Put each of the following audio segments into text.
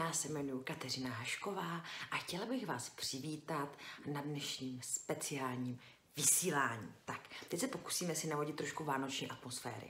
Já se jmenuji Kateřina Hašková a chtěla bych vás přivítat na dnešním speciálním vysílání. Tak, teď se pokusíme si navodit trošku vánoční atmosféry.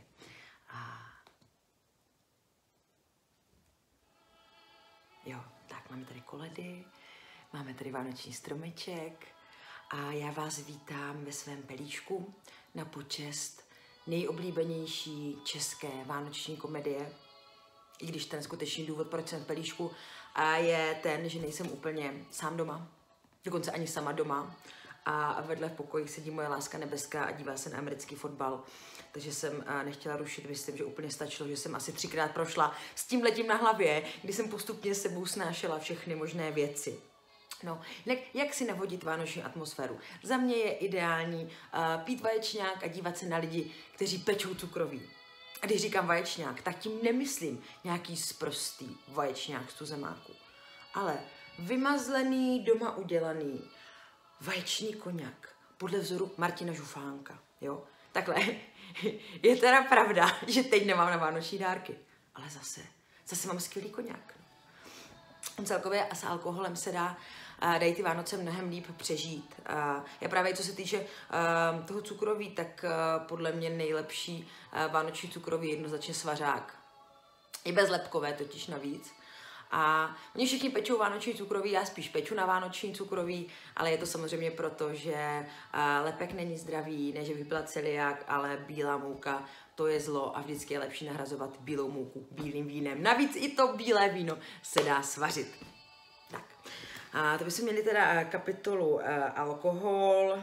Jo, tak máme tady koledy, máme tady vánoční stromeček a já vás vítám ve svém pelíšku na počest nejoblíbenější české vánoční komedie. I když ten skutečný důvod, proč jsem v pelíšku, je ten, že nejsem úplně sám doma, dokonce ani sama doma. A vedle v pokoji sedí moje láska nebeská a dívá se na americký fotbal. Takže jsem nechtěla rušit, myslím, že úplně stačilo, že jsem asi 3krát prošla s tímhletím na hlavě, kdy jsem postupně s sebou snášela všechny možné věci. No, jak si navodit vánoční atmosféru? Za mě je ideální pít vaječňák a dívat se na lidi, kteří pečou cukroví. A když říkám vaječňák, tak tím nemyslím nějaký sprostý vaječňák z tuzemáku, ale vymazlený, doma udělaný vaječný koňak podle vzoru Martina Žufánka, jo? Takhle, je teda pravda, že teď nemám na vánoční dárky, ale zase mám skvělý koňak. Celkově a s alkoholem se dají ty Vánoce mnohem líp přežít. Já právě, co se týče toho cukroví, tak podle mě nejlepší vánoční cukroví je jednoznačně svařák. I bezlepkové totiž navíc. A oni všichni pečou vánoční cukroví, já spíš peču na vánoční cukroví, ale je to samozřejmě proto, že lepek není zdravý, ne že bych byla celiák, ale bílá mouka, to je zlo a vždycky je lepší nahrazovat bílou mouku bílým vínem. Navíc i to bílé víno se dá svařit. Tak, to bychom měli teda kapitolu alkohol.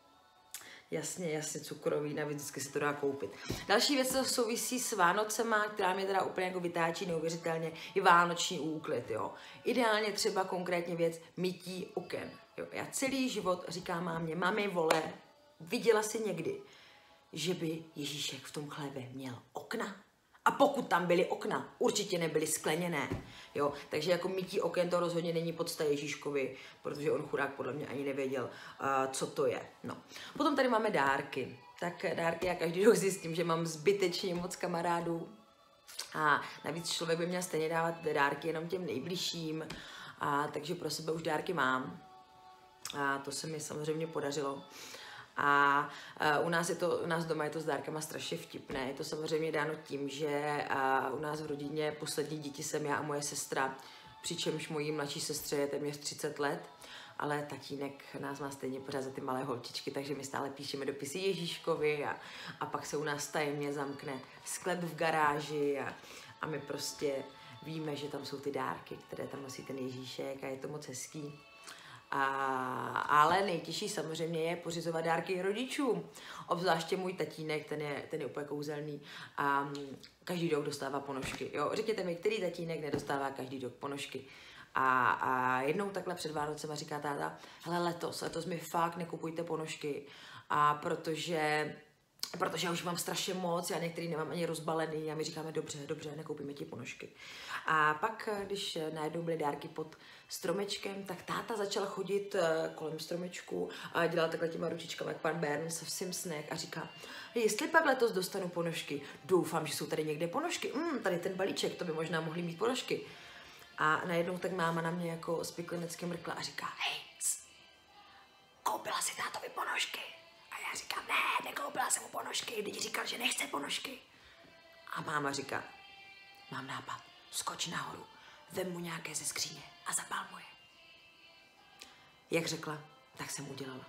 Jasně, cukroví, navíc vždycky se to dá koupit. Další věc, co souvisí s Vánocema, která mě teda úplně jako vytáčí neuvěřitelně, je vánoční úklid, jo. Ideálně třeba konkrétně věc mytí oken, jo. Já celý život říkám mámě, mami vole, viděla jsi někdy, že by Ježíšek v tom chlévě měl okna? A pokud tam byly okna, určitě nebyly skleněné, jo. Takže jako mytí oken to rozhodně není podsta Ježíškovi, protože on chudák podle mě ani nevěděl, co to je. No. Potom tady máme dárky. Tak dárky já každý rok zjistím, že mám zbytečně moc kamarádů. A navíc člověk by měl stejně dávat dárky jenom těm nejbližším. Takže pro sebe už dárky mám. A to se mi samozřejmě podařilo. A u nás doma je to s dárkama strašně vtipné. Je to samozřejmě dáno tím, že u nás v rodině poslední děti jsem já a moje sestra, přičemž mojí mladší sestře je téměř 30 let, ale tatínek nás má stejně pořád za ty malé holčičky, takže my stále píšeme dopisy Ježíškovi a pak se u nás tajemně zamkne sklep v garáži a my prostě víme, že tam jsou ty dárky, které tam nosí ten Ježíšek a je to moc hezký. Ale nejtěžší samozřejmě je pořizovat dárky rodičům. Obzvláště můj tatínek, ten je úplně kouzelný a každý rok dostává ponožky. Jo? Řekněte mi, který tatínek nedostává každý rok ponožky. A jednou takhle před Vánocema říká táta, hele letos mi fakt nekupujte ponožky, a protože já už mám strašně moc, já některý nemám ani rozbalený a my říkáme, dobře, nekoupíme ti ponožky. A pak, když najednou byly dárky pod stromečkem, tak táta začal chodit kolem stromečku a dělal takhle těma ručičkama, jak pan Burns v Simpsonech a říká, jestli pak letos dostanu ponožky, doufám, že jsou tady někde ponožky, tady ten balíček, to by možná mohly mít ponožky. A najednou tak máma na mě jako spiklenecky mrkla a říká, hej, koupila si tátovi ponožky? A já říkám, ne, nekoupila jsem mu ponožky, teď říkal, že nechce ponožky. A máma říká, mám nápad, skoč nahoru, vem mu nějaké ze skříně a zapál mu je. Jak řekla, tak jsem udělala.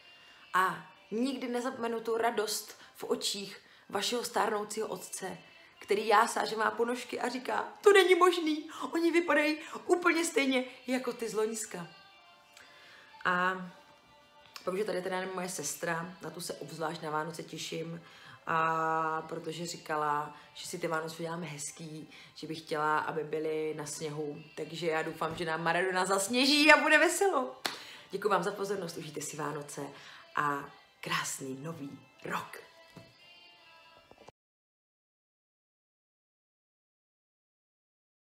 A nikdy nezapomenu tu radost v očích vašeho stárnoucího otce, který jásá, že má ponožky a říká, to není možný, oni vypadají úplně stejně jako ty z loňska. A pak už je tady teda moje sestra, na tu se obzvlášť na Vánoce těším, protože říkala, že si ty Vánoce děláme hezký, že bych chtěla, aby byly na sněhu, takže já doufám, že nám Maradona zasněží a bude veselo. Děkuji vám za pozornost, užijte si Vánoce a krásný nový rok.